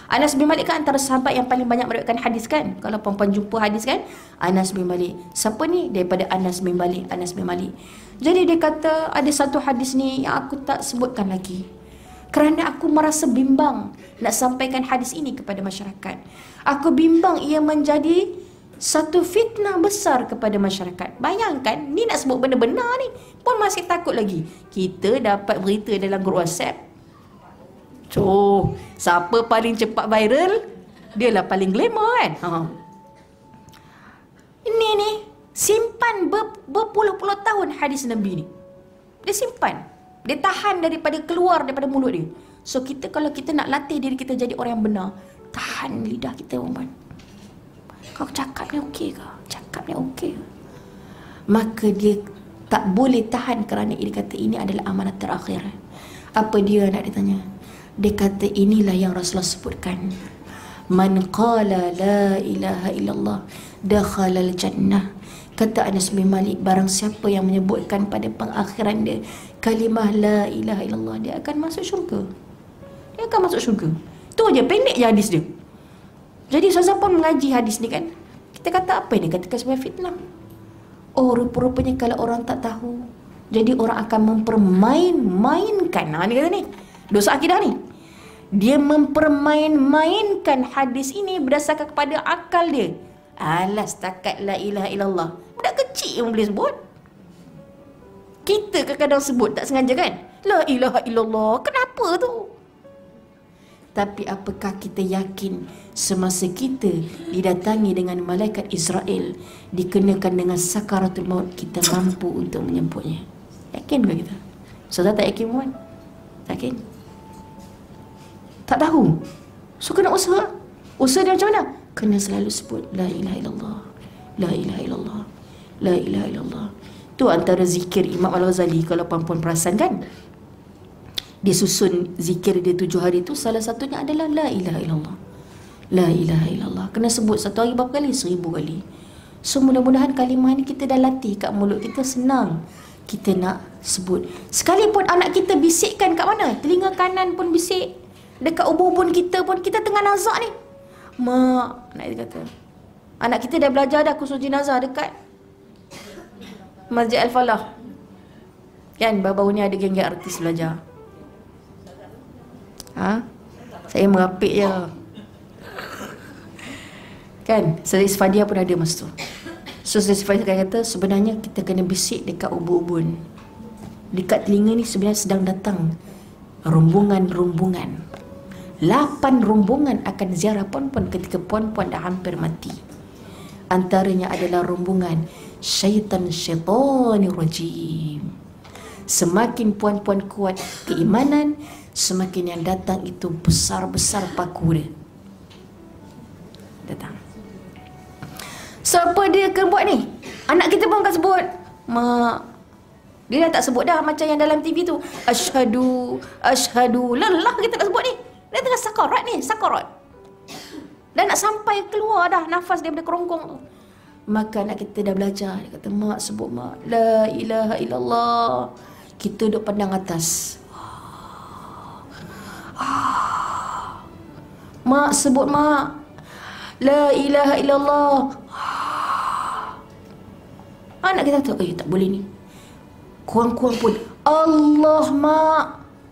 Anas bin Malik kan antara sahabat yang paling banyak meriwayatkan hadis kan. Kalau perempuan jumpa hadis kan, Anas bin Malik. Siapa ni? Daripada Anas bin Malik. Anas bin Malik. Jadi dia kata ada satu hadis ni yang aku tak sebutkan lagi, kerana aku merasa bimbang nak sampaikan hadis ini kepada masyarakat. Aku bimbang ia menjadi satu fitnah besar kepada masyarakat. Bayangkan, ni nak sebut benda benar ni pun masih takut lagi. Kita dapat berita dalam grup WhatsApp. So, siapa paling cepat viral, dia lah paling glamour kan. Ini ni simpan berpuluh-puluh tahun hadis Nabi ni. Dia simpan. Dia tahan daripada keluar daripada mulut dia. So kita, kalau kita nak latih diri kita jadi orang yang benar, tahan lidah kita, perempuan. Kau cakap ni okey ke? Cakap ni okey ke? Maka dia tak boleh tahan kerana dia kata ini adalah amanat terakhir. Apa dia nak ditanya? Dia kata inilah yang Rasulullah sebutkan. Man qala la ilaha illallah dakhalal jannah. Kata Anas bin Malik, barang siapa yang menyebutkan pada pengakhiran dia kalimah la ilaha illallah, dia akan masuk syurga. Dia akan masuk syurga. Tu aja, pendek je hadis dia. Jadi Ustazah pun mengaji hadis ni kan. Kita kata apa ni? Katakan sebagai fitnah. Oh, rupa-rupanya kalau orang tak tahu, jadi orang akan mempermain-mainkan. Ni kata ni, dosa akidah ni. Dia mempermain-mainkan hadis ini berdasarkan kepada akal dia. Alah, setakat la ilaha illallah, budak kecil yang boleh sebut. Kita kadang-kadang sebut tak sengaja kan, la ilaha illallah. Kenapa tu? Tapi apakah kita yakin semasa kita didatangi dengan malaikat Israel, dikenakan dengan sakaratul maut, kita mampu untuk menyebutnya? Yakin ke kita? Saudara tak yakin, puan? Tak yakin? Tak tahu. So kena usaha. Usaha dia macam mana? Kena selalu sebut la ilaha illallah, la ilaha illallah, la ilaha illallah. Tu antara zikir Imam Al-Ghazali, kalau puan-puan perasan kan, dia susun zikir dia 7 hari tu, salah satunya adalah la ilaha illallah. La ilaha illallah. Kena sebut satu hari berapa kali? 1000 kali. So mudah-mudahan kalimah ni kita dah latih kat mulut kita, senang kita nak sebut. Sekalipun anak kita bisikkan kat mana, telinga kanan pun bisik, dekat ubun-ubun kita pun, kita tengah nazak ni, mak, nak dia kata, anak kita dah belajar dah khusus jenazah dekat Masjid Al-Falah kan. Baru-baru ni ada geng-geng artis belajar. Saya merapik je kan. Saudara Isfadia pun ada masa tu. So Saudara Isfadia kata sebenarnya kita kena bisik dekat ubun-ubun, dekat telinga ni sebenarnya sedang datang rombongan-rombongan. 8 rombongan akan ziarah puan-puan ketika puan-puan dah hampir mati. Antaranya adalah rombongan syaitanir rajim. Semakin puan-puan kuat keimanan, semakin yang datang itu besar-besar paku dia. Datang. Siapa dia akan buat ni? Anak kita pun akan sebut. Mak, dia dah tak sebut dah macam yang dalam TV tu. Asyhadu, asyhadu. Lelah kita tak sebut ni. Dia tengah sakarat ni, sakarat. Dan nak sampai keluar dah nafas daripada kerongkong tu. Maka anak kita dah belajar. Dia kata, mak sebut mak, la ilaha illallah. Kita duduk pandang atas. Mak sebut mak, la ilaha illallah. Anak kita tu, tak boleh ni. Kurang-kurang pun, Allah mak.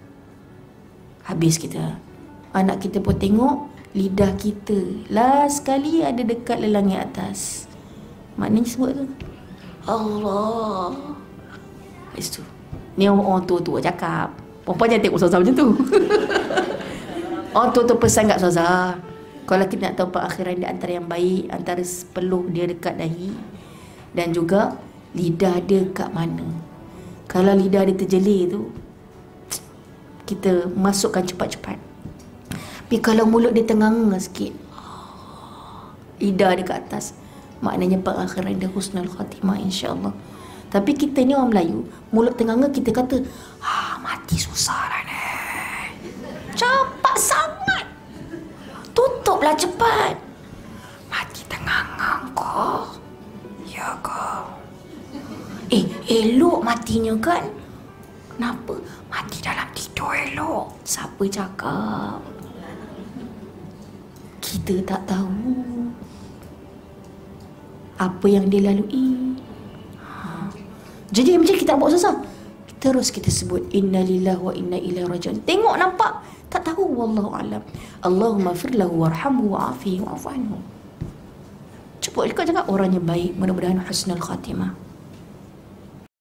Habis kita. Anak kita pun tengok lidah kita last sekali ada dekat lelangi atas. Maknanya sebut tu Allah. Habis tu, ni orang tua-tua cakap. Perempuan jangan tengok Ustazah macam tu. Orang tua-tua pesan kat Ustazah, kalau kita nak tahu perakhiran dia, antara yang baik, antara peluh dia dekat dahi, dan juga lidah dia kat mana. Kalau lidah dia terjelir tu, kita masukkan cepat-cepat. Tapi kalau mulut dia tenganga sikit, lidah dia ke atas, maknanya perakhiran dia husnul khatimah, insya-Allah. Tapi kita ni orang Melayu, mulut tenganga kita kata, mati susah lah ni. Cepat sangat. Tutuplah cepat. Mati tenganga kau. Ya kau. Elok matinya kan? Kenapa? Mati dalam tidur elok. Siapa cakap? kita tak tahu apa yang dia lalui. Jadi macam kita nak buat susah, terus kita sebut inna lillahi wa inna ilaihi raji'un. Tengok nampak, tak tahu, wallahu alam. Allahumma fir lahu warhamhu wa'afihi wa'fu anhu. Cuba kau jangan orang yang baik, mudah-mudahan husnul khatimah.